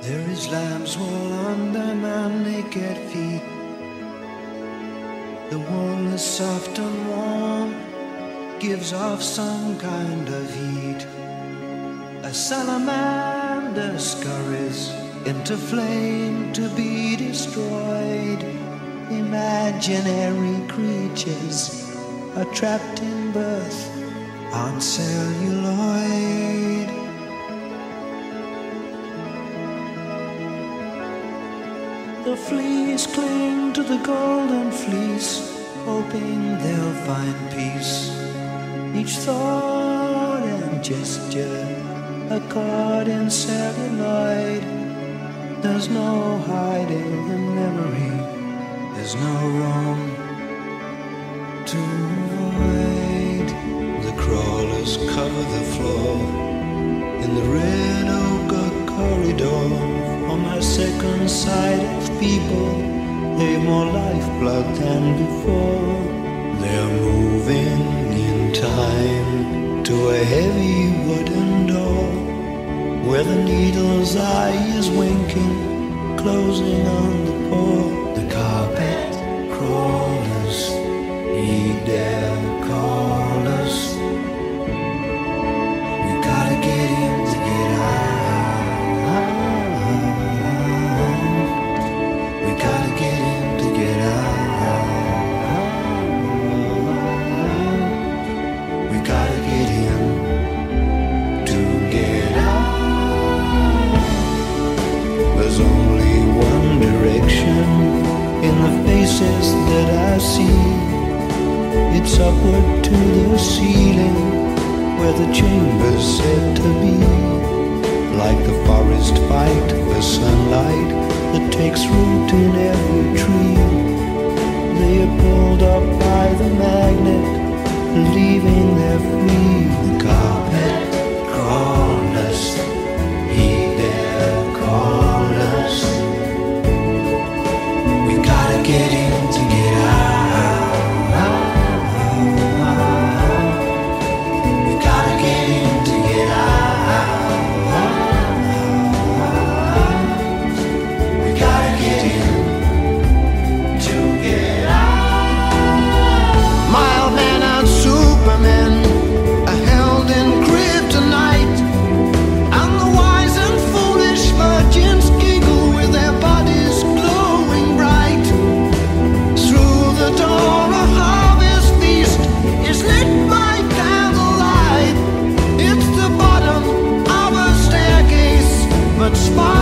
There is lamb's wool under my naked feet. The wool is soft and warm, gives off some kind of heat. A salamander scurries into flame to be destroyed. Imaginary creatures are trapped in birth on celluloid. The fleas cling to the golden fleece, hoping they'll find peace. Each thought and gesture a caught in celluloid. There's no hiding the memory, there's no room to avoid. The crawlers cover the floor in the red ochre corridor. On my second sight of people, they've more lifeblood than before. They're moving in time to a heavy wooden door, where the needle's eye is winking, closing on the poor. The carpet crawlers heed their callers. We gotta get him to get out. We gotta get him to get out. We gotta get him to get out. There's only one direction in the faces that I see. It's upward to the ceiling, where the chamber's said to be. Like the forest fight for sunlight that takes root in every tree. They are pulled up by the magnet, leaving their free. The carpet crawlers heed their callers. We gotta get him to get out. We gotta get him to get out. We gotta get him to get out. Mild man and Superman are held in kryptonite, and the wise and foolish virgins giggle with their bodies glowing bright. Through the door a harvest feast is lit by candlelight. It's the bottom of a staircase, but sparkles